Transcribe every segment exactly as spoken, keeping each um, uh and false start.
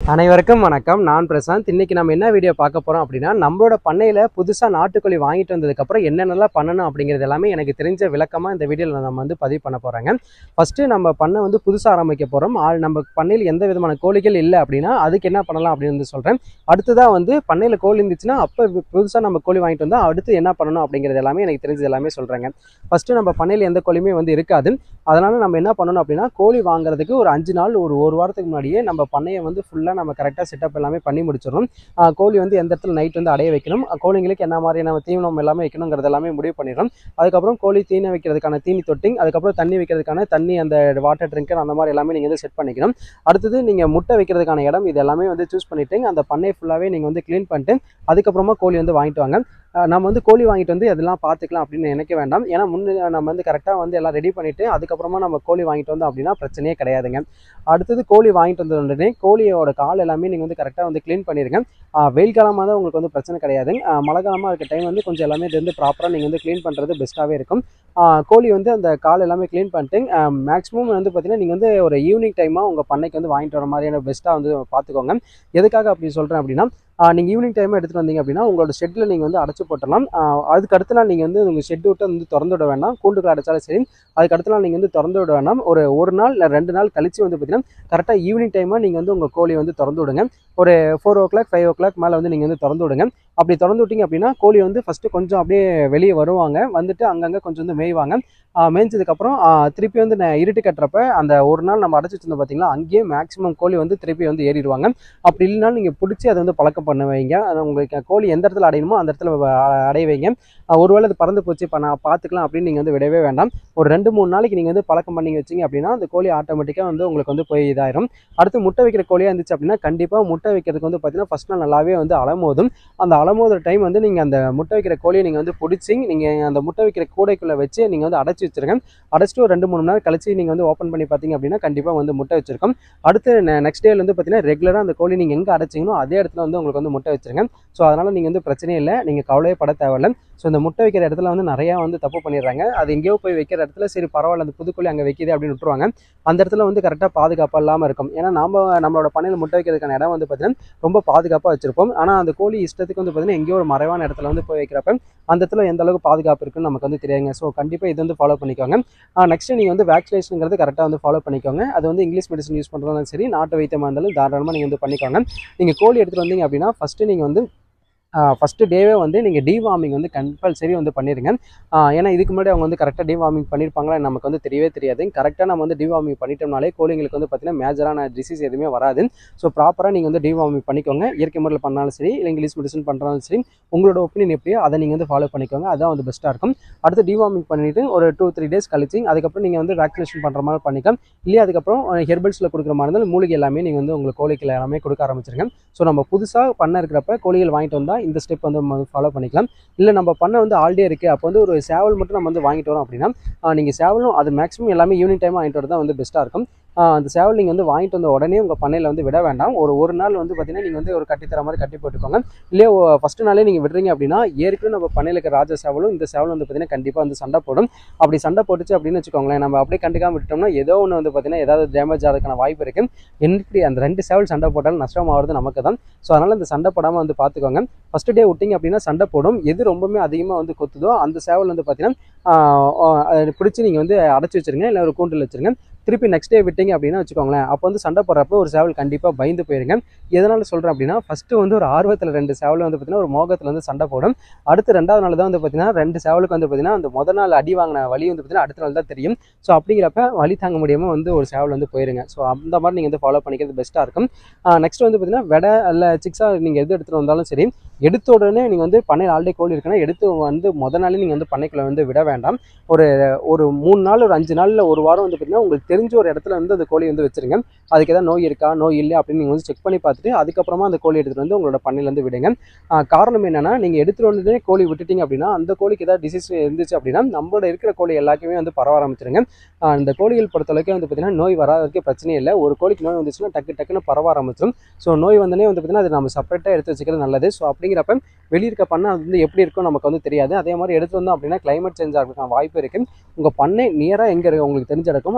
அனைவருக்கும் வணக்கம். நான் பிரசாந்த். இன்னைக்கு நம்ம என்ன வீடியோ பார்க்க போறோம் அப்படின்னா, நம்மளோட பண்ணையில புதுசா நாட்டுக்கோழி வாங்கிட்டு வந்ததுக்கு அப்புறம் என்னென்னலாம் பண்ணணும் அப்படிங்கிறது எல்லாமே எனக்கு தெரிஞ்ச விளக்கமா இந்த வீடியோல நம்ம வந்து பதிவு பண்ண போறாங்க. ஃபர்ஸ்ட் நம்ம பண்ணை வந்து புதுசா ஆரம்பிக்க போறோம். ஆள் நம்ம பண்ணையில் எந்த விதமான கோழிகள் இல்லை அப்படின்னா அதுக்கு என்ன பண்ணலாம் அப்படின்னு வந்து சொல்றேன். அடுத்ததா வந்து பண்ணையில கோழி இருந்துச்சுன்னா அப்ப புதுசா நம்ம கோழி வாங்கிட்டு வந்தா அடுத்து என்ன பண்ணணும் அப்படிங்கிறது எல்லாமே எனக்கு தெரிஞ்சது எல்லாமே சொல்றேங்க. ஃபர்ஸ்ட் நம்ம பண்ணையில எந்த கோழியுமே வந்து இருக்காது. அதனால நம்ம என்ன பண்ணணும் அப்படின்னா, கோழி வாங்குறதுக்கு ஒரு அஞ்சு நாள் ஒரு ஒரு வாரத்துக்கு முன்னாடியே நம்ம பண்ணையை வந்து ஃபுல்லா நம்ம கரெக்டாக செட்டப் எல்லாமே பண்ணி முடிச்சிடணும். கோழி வந்து எந்த இடத்துல நைட் வந்து அடைய வைக்கணும், கோழிங்களுக்கு என்ன மாதிரியான தீவனம் எல்லாமே வைக்கணுங்கிறது எல்லாமே முடிவு பண்ணிடுறோம். அதுக்கப்புறம் கோழி தீனி வைக்கிறதுக்கான தீனி தொட்டிங், அதுக்கப்புறம் தண்ணி வைக்கிறதுக்கான தண்ணி அந்த வாட்டர் ட்ரிங்கர் அந்த மாதிரி எல்லாமே நீங்கள் வந்து செட் பண்ணிக்கணும். அடுத்தது நீங்கள் முட்டை வைக்கிறதுக்கான இடம் இது எல்லாமே வந்து சூஸ் பண்ணிட்டு அந்த பண்ணை ஃபுல்லாகவே நீங்கள் வந்து க்ளீன் பண்ணிட்டு அதுக்கப்புறமா கோழி வந்து வாங்கிட்டு வாங்க. நம்ம வந்து கோழி வாங்கிட்டு வந்து அதெல்லாம் பார்த்துக்கலாம் அப்படின்னு நினைக்க வேண்டாம். ஏன்னா முன்னே நம்ம வந்து கரெக்டாக வந்து எல்லாம் ரெடி பண்ணிவிட்டு அதுக்கப்புறமா நம்ம கோழி வாங்கிட்டு வந்தோம் அப்படின்னா பிரச்சனையே கிடையாதுங்க. அடுத்தது கோழி வாங்கிட்டு வந்த உடனே கோழியோட கால் எல்லாமே நீங்கள் வந்து கரெக்டாக வந்து க்ளீன் பண்ணிடுங்க. வெயில் காலமாக தான் உங்களுக்கு வந்து பிரச்சனை கிடையாது. மழை காலமாக இருக்க டைம் வந்து கொஞ்சம் எல்லாமே இது வந்து ப்ராப்பராக நீங்கள் வந்து க்ளீன் பண்ணுறது பெஸ்ட்டாகவே இருக்கும். கோழி வந்து அந்த கால் எல்லாமே க்ளீன் பண்ணிட்டு மேக்ஸிமம் வந்து பார்த்தீங்கன்னா நீங்கள் வந்து ஒரு ஈவினிங் டைமாக உங்கள் பண்ணைக்கு வந்து வாங்கிட்டு வர மாதிரியான பெஸ்ட்டாக வந்து பார்த்துக்கோங்க. எதுக்காக அப்படி சொல்கிறேன் அப்படின்னா, நீங்கள் ஈவினிங் டைம் எடுத்துகிட்டு வந்தீங்க அப்படின்னா உங்களோட ஷெட்டில் நீங்கள் வந்து அடைச்சி போட்டலாம். அதுக்கு அடுத்த நாள் நீங்கள் வந்து உங்கள் ஷெட் விட்டு வந்து திறந்து விட வேண்டாம். கூண்டுக்குள்ள அடைச்சாலும் சரி, அதுக்கு அடுத்த நாள் நீங்கள் வந்து திறந்து விட வேண்டாம். ஒரு ஒரு நாள் இல்லை ரெண்டு நாள் கழிச்சு வந்து பார்த்தீங்கன்னா கரெக்டாக ஈவினிங் டைமாக நீங்கள் வந்து உங்கள் கோழி வந்து திறந்து விடுங்க. ஒரு four o'clock five o'clock மேலே வந்து நீங்கள் வந்து திறந்து விடுங்க. அப்படி திறந்து விட்டீங்க அப்படின்னா கோழி வந்து ஃபஸ்ட்டு கொஞ்சம் அப்படியே வெளியே வருவாங்க, வந்துட்டு அங்கங்கே கொஞ்சம் வந்து மேய்வாங்க. மேய்ஞ்சதுக்கப்புறம் திருப்பி வந்து இருட்டு கட்டுறப்ப அந்த ஒரு நாள் நம்ம அடைச்சி வச்சிருந்தோம் பார்த்தீங்களா, அங்கேயே மேக்ஸிமம் கோழி வந்து திருப்பி வந்து ஏறிடுவாங்க. அப்படி இல்லைனாலும் நீங்கள் பிடிச்சி அதை வந்து பழக்கம் பண்ண வைங்க. உங்களுக்கு கோழி எந்த இடத்துல அடையணுமோ அந்த இடத்துல அடைய வைங்க. ஒருவேளை அது பறந்து போச்சு இப்போ நான் பார்த்துக்கலாம் அப்படின்னு நீங்கள் வந்து விடவே வேண்டாம். ஒரு ரெண்டு மூணு நாளைக்கு நீங்கள் வந்து பழக்கம் பண்ணி வச்சிங்க அப்படின்னா அந்த கோழி ஆட்டோமேட்டிக்காக வந்து உங்களுக்கு வந்து போய் இதாயிரும். அடுத்து முட்டை வைக்கிற கோழியாக இருந்துச்சு அப்படின்னா கண்டிப்பாக முட்டை வைக்கிறதுக்கு வந்து பார்த்தீங்கன்னா ஃபஸ்ட் நாள் நல்லாவே வந்து அலமோதும். அந்த அலமோதுற டைம் வந்து நீங்கள் அந்த முட்டை வைக்கிற கோழியை நீங்கள் வந்து பிடிச்சி நீங்கள் அந்த முட்டை வைக்கிற கூடைக்குள்ளே வச்சு நீங்கள் வந்து அடைச்சி வச்சிருங்க. அடைச்சிட்டு ஒரு ரெண்டு மூணு நாள் கழிச்சு நீங்கள் வந்து ஓப்பன் பண்ணி பார்த்தீங்க அப்படின்னா கண்டிப்பாக வந்து முட்டை வச்சிருக்கோம். அடுத்து நெக்ஸ்ட் டேல வந்து பார்த்தீங்கன்னா ரெகுலராக அந்த கோழி நீங்கள் எங்கே அடைச்சிங்களோ அதே இடத்துல வந்து உங்களுக்கு வந்து முட்டை வச்சிருங்க. ஸோ அதனால் நீங்கள் வந்து பிரச்சனையே இல்லை, நீங்கள் கவலையே பட தேவையில்லை. ஸோ இந்த முட்டை வைக்கிற இடத்துல வந்து நிறையா வந்து தப்பு பண்ணிடுறாங்க. அது எங்கேயோ போய் வைக்கிற இடத்துல சரி பரவாயில்ல அந்த புதுக்கோழி அங்கே வைக்கிது அப்படின்னு விட்டுருவாங்க. அந்த இடத்துல வந்து கரெக்டாக பாதுகாப்பாக இல்லாமல் இருக்கும். ஏன்னா நம்ம நம்மளோட பண்ணையில் முட்டை வைக்கிறதுக்கான இடம் வந்து பார்த்தீங்கன்னா ரொம்ப பாதுகாப்பாக வச்சிருப்போம். ஆனால் அந்த கோழி இஷ்டத்துக்கு வந்து பார்த்தீங்கன்னா எங்கேயோ ஒரு மறைவான இடத்துல வந்து போய் வைக்கிறப்ப அந்த இடத்துல எந்த அளவுக்கு பாதுகாப்பு இருக்குன்னு நமக்கு வந்து தெரியாதுங்க. ஸோ கண்டிப்பாக இது வந்து ஃபாலோ பண்ணிக்கோங்க. நெக்ஸ்ட் நீங்கள் வந்து வேக்சினேஷனுங்கிறது கரெக்டாக வந்து ஃபாலோ பண்ணிக்கோங்க. அது வந்து இங்கிலீஷ் மெடிசன் யூஸ் பண்ணுறதுனாலும் சரி, நாட்டு வைத்தியமாக இருந்தாலும் தாராளமாக நீங்கள் வந்து பண்ணிக்கோங்க. நீங்கள் கோழி எடுத்துகிட்டு வந்தீங்க அப்படின்னா ஃபஸ்ட்டு நீங்கள் வந்து ஃபஸ்ட்டு டேவே வந்து நீங்கள் டிவார்மிங் வந்து கம்பல்சரி வந்து பண்ணிடுங்க. ஏன்னா இதுக்கு முன்னாடி அவங்க வந்து கரெக்டாக டிவார்மிங் பண்ணியிருப்பாங்களா நமக்கு வந்து தெரியவே தெரியாது. கரெக்டாக நம்ம வந்து டிவார்மிங் பண்ணிட்டோம்னாலே கோழிங்களுக்கு வந்து பார்த்தீங்கன்னா மேஜரான டிசீஸ் எதுவுமே வராது. ஸோ ப்ராப்பராக நீங்கள் வந்து டிவார்மிங் பண்ணிக்கோங்க. இயற்கை முறையில் பண்ணாலும் சரி, இல்லை இங்கிலீஷ் மெடிசன் பண்ணுறாலும் சரி, உங்களோட ஒப்பீனியன் எப்படியோ அதை நீங்கள் வந்து ஃபாலோ பண்ணிக்கோங்க. அதுதான் வந்து பெஸ்ட்டாக இருக்கும். அடுத்து டிவார்மிங் பண்ணிவிட்டு ஒரு டூ த்ரீ டேஸ் கழிச்சு அதுக்கப்புறம் நீங்கள் வந்து வேக்சினேஷன் பண்ணுற மாதிரி பண்ணிக்கலாம். இல்லையா அதுக்கப்புறம் ஹெர்பல்ஸில் கொடுக்குற மாதிரி இருந்தாலும் மூலிகை எல்லாமே நீங்கள் வந்து உங்களுக்கு கோழிகள் எல்லாமே கொடுக்க ஆரம்பிச்சிருங்க. ஸோ நம்ம புதுசாக பண்ண இருக்கிறப்ப கோழிகள் வாங்கிட்டு வந்தால் இந்த ஸ்டெப் வந்து ஃபாலோ பண்ணிக்கலாம். இல்லை நம்ம பண்ண வந்து ஆல்ரெடி இருக்குது, அப்போ வந்து ஒரு சேவல் மட்டும் நம்ம வந்து வாங்கிட்டு வரோம் அப்படின்னா நீங்கள் சேவலும் அது மேக்ஸிமம் எல்லாமே ஈவினிங் டைம் வாங்கிட்டு வரது தான் வந்து பெஸ்ட்டாக இருக்கும். அந்த சேவல் நீங்கள் வந்து வாங்கிட்டு வந்த உடனே உங்கள் பண்ணையில் வந்து விட வேண்டாம். ஒரு ஒரு நாள் வந்து பார்த்தீங்கன்னா நீங்கள் வந்து ஒரு கட்டித்தர மாதிரி கட்டி போட்டுக்கோங்க. இல்லையா ஃபஸ்ட்டு நாளே நீங்கள் விடுறீங்க அப்படின்னா ஏற்கனவே நம்ம பண்ணையில் இருக்கிற ராஜ சேவலும் இந்த சேவலும் வந்து பார்த்தீங்கன்னா கண்டிப்பாக வந்து சண்டை போடும். அப்படி சண்டை போட்டுச்சு அப்படின்னு வச்சுக்கோங்களேன், நம்ம அப்படியே கண்டுக்காம விட்டோம்னா ஏதோ ஒன்று வந்து பார்த்தீங்கன்னா ஏதாவது டேமேஜ் ஆகிறதுக்கான வாய்ப்பு இருக்குது. எப்படி அந்த ரெண்டு சேவல் சண்டை போட்டாலும் நஷ்டம் ஆகிறது நமக்கு தான். ஸோ அதனால் இந்த சண்டை போடாமல் வந்து பார்த்துக்கோங்க. ஃபஸ்ட்டு டே விட்டிங்க அப்படின்னா சண்டை போடும். எது ரொம்பவே அதிகமாக வந்து கொத்துதோ அந்த சேவல் வந்து பார்த்தீங்கன்னா பிடிச்சி நீங்கள் வந்து அடைச்சி வச்சுருங்க, இல்லை ஒரு கூண்டில் வச்சுருங்க. திருப்பி நெக்ஸ்ட் டே விட்டீங்க அப்படின்னா வச்சுக்கோங்களேன், அப்போ வந்து சண்டை போடுறப்போ ஒரு சேவல் கண்டிப்பாக பயந்து போயிருங்க. எதனால் சொல்கிறேன் அப்படின்னா, ஃபஸ்ட்டு வந்து ஒரு ஆர்வத்தில் ரெண்டு சேவல் வந்து பார்த்தீங்கன்னா ஒரு மோகத்தில் வந்து சண்டை போடும். அடுத்து ரெண்டாவது நாள் தான் வந்து பார்த்தீங்கன்னா ரெண்டு சேவலுக்கு வந்து பார்த்தீங்கன்னா அந்த முதல் நாள் அடி வாங்கின வலி வந்து பார்த்தீங்கன்னா அடுத்த நாள் தான் தெரியும். ஸோ அப்படிங்கிறப்ப வலி தாங்க முடியாமல் வந்து ஒரு சேவல் வந்து போயிருங்க. ஸோ அந்த மாதிரி நீங்கள் வந்து ஃபாலோ பண்ணிக்கிறது பெஸ்ட்டாக இருக்கும். நெக்ஸ்ட் வந்து பார்த்தீங்கன்னா வெடை இல்லை சிக்ஸாக நீங்கள் எது எடுத்துகிட்டு வந்தாலும் சரி, எடுத்த உடனே நீங்கள் வந்து பண்ணையில் ஆல்ரெடி கோழி இருக்குன்னா எடுத்து வந்து முதல் நாளே நீங்கள் வந்து பண்ணைக்குள்ளே வந்து விட வேண்டாம். ஒரு ஒரு மூணு நாள் ஒரு அஞ்சு நாளில் ஒரு வாரம் வந்து பார்த்தீங்கன்னா உங்களுக்கு தெரிஞ்ச ஒரு இடத்துல வந்து அந்த கோழி வந்து வச்சுருங்க. அதுக்கு எதாவது நோய் இருக்கா நோய் இல்லை அப்படின்னு நீங்கள் வந்து செக் பண்ணி பார்த்துட்டு அதுக்கப்புறமா அந்த கோழி எடுத்துகிட்டு வந்து உங்களோட பண்ணையிலேருந்து விடுங்க. காரணம் என்னென்னா, நீங்கள் எடுத்துகிட்டு வந்ததே கோழி விட்டுட்டீங்க அப்படின்னா அந்த கோழிக்கு ஏதாவது டிசீஸ் இருந்துச்சு அப்படின்னா நம்மளோட இருக்கிற கோழி எல்லாருக்குமே வந்து பரவ ஆரம்பிச்சிருங்க. அந்த கோழிகள் பொறுத்தளவுக்கு வந்து பார்த்தீங்கன்னா நோய் வராததுக்கு பிரச்சனையே இல்லை. ஒரு கோழிக்கு நோய் வந்துச்சுன்னா டக்கு டக்குன்னு பரவ ஆரம்பிச்சிடும். ஸோ நோய் வந்தனே வந்து பார்த்தீங்கன்னா அது நம்ம செப்பரேட்டாக எடுத்து வச்சுக்கிறது நல்லது. ஸோ அப்படிங்கிறப்ப வெளியிருக்க பண்ணை அது வந்து எப்படி இருக்கும் நமக்கு வந்து தெரியாது. அதே மாதிரி எடுத்து வந்தோம் அப்படின்னா கிளைமேட் சேஞ்ச் ஆகிறதுக்கான வாய்ப்பு இருக்குது. உங்கள் பண்ணை நியராக எங்கே இருக்குது உங்களுக்கு தெரிஞ்ச இடக்கும் அங்கே ஒரு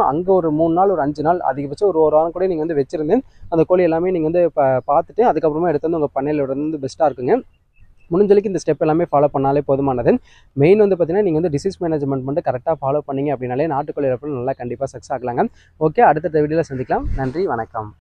ஒரு மூணு நாள் ஒரு அஞ்சு நாள் அதிகபட்சம் ஒரு ஒரு வாரம் கூட நீங்கள் வந்து வச்சிருந்து அந்த கோழி எல்லாமே நீங்கள் வந்து இப்போ பார்த்துட்டு அதுக்கப்புறமா எடுத்து வந்து உங்கள் பண்ணையில் விடுறது வந்து பெஸ்ட்டாக இருக்குங்க. முடிஞ்சளவுக்கு இந்த ஸ்டெப் எல்லாமே ஃபாலோ பண்ணாலே போதுமானது. மெயின் வந்து பார்த்தீங்கன்னா நீங்கள் வந்து டிசீஸ் மேனேஜ்மெண்ட் மட்டும் கரெக்டாக ஃபாலோ பண்ணீங்க அப்படின்னாலே நாட்டுக்கோழி வளர்ப்பு நல்லா கண்டிப்பாக சக்ஸஸ் ஆகலாங்க. ஓகே, அடுத்த வீடியோவில் சந்திக்கலாம். நன்றி, வணக்கம்.